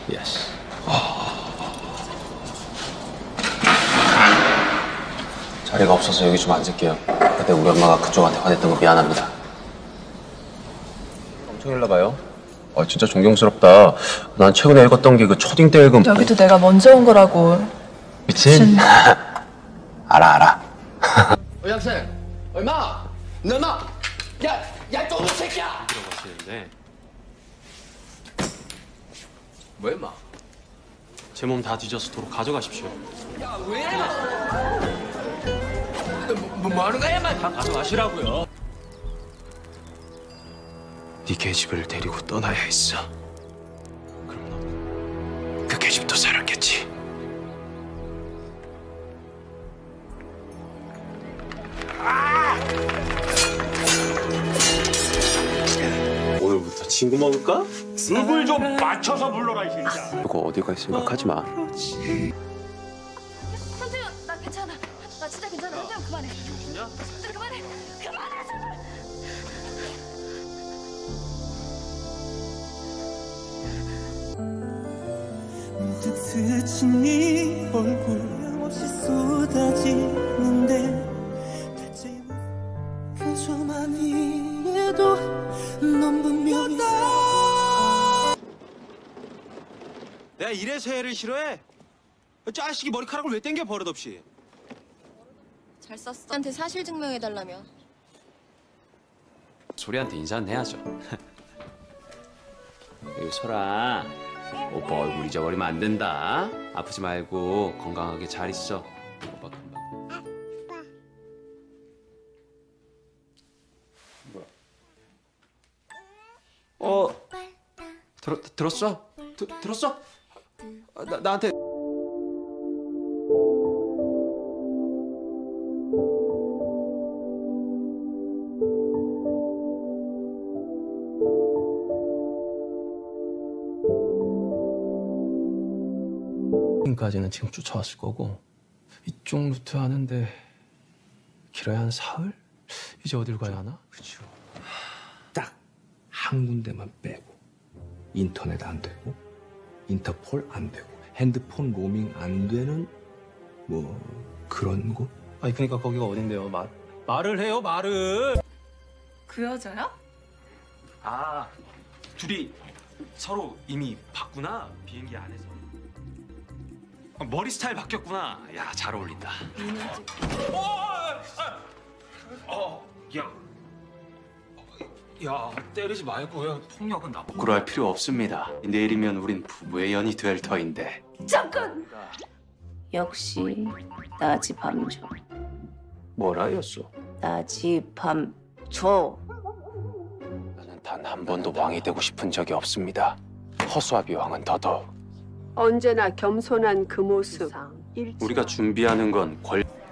예스. 자리가 없어서 여기 좀 앉을게요. 그때 우리 엄마가 그쪽한테 화냈던 거 미안합니다. 엄청 일나봐요. 진짜 존경스럽다. 난 최근에 읽었던 게 그 초딩 때 읽은 여기도 내가 먼저 온 거라고. 미친? 알아. 학생, 얼마? 너 얼마? 야, 또 새끼야! 들어가시는데 뭐 임마? 제 몸 다 뒤져서 도로 가져가십시오. 야, 왜? 뭐 하는 거야, 임마? 다 가져가시라고요. 네 계집을 데리고 떠나야 했어. 그럼 너 그 계집도 살았겠지. 오늘부터 친구 먹을까? 입을 좀 맞춰서 불러라 이 새끼야. 그거 어디 갈 생각하지 마. 현태윤, 나 괜찮아. 나 진짜 괜찮아. 현태윤 그만해. 현태윤 그만해. 그만해. 제발. 문득 스친 네 얼굴 없이 쏟아지는데 대체 그저만 이해도 넌 분명히 내가 이래서 애를 싫어해? 자식이 머리카락을 왜 땡겨 버릇없이? 잘 썼어. 한테 사실 증명해달라며. 소리한테 인사는 해야죠. 여기 설아, 오빠 얼굴 잊어버리면 안 된다. 아프지 말고 건강하게 잘 있어. 오빠 금방. 뭐야? 들었어? 들었어? 나한테. 까지는 지금 쫓아왔을 거고 이쪽 루트 하는데 길어야 한 사흘? 이제 어딜 가야 하나? 그죠. 딱 한 군데만 빼고 인터넷 안 되고 인터폴 안 되고 핸드폰 로밍 안 되는 뭐 그런 곳? 아니 그러니까 거기가 어딘데요? 말을 해요 말을. 그 여자야? 아 둘이 서로 이미 봤구나 비행기 안에서. 머리 스타일 바뀌었구나. 야, 잘 어울린다. 야, 때리지 말고요. 폭력은 나쁘고. 부끄러워할 필요 없습니다. 내일이면 우린 부부의 연이 될 터인데. 잠깐. 역시 나지 밤조. 뭐라였어? 나지 밤조. 나는 단 한 번도 왕이 되고 싶은 적이 없습니다. 허수아비 왕은 더더욱. 언제나 겸손한 그 모습. 우리가 준비하는 건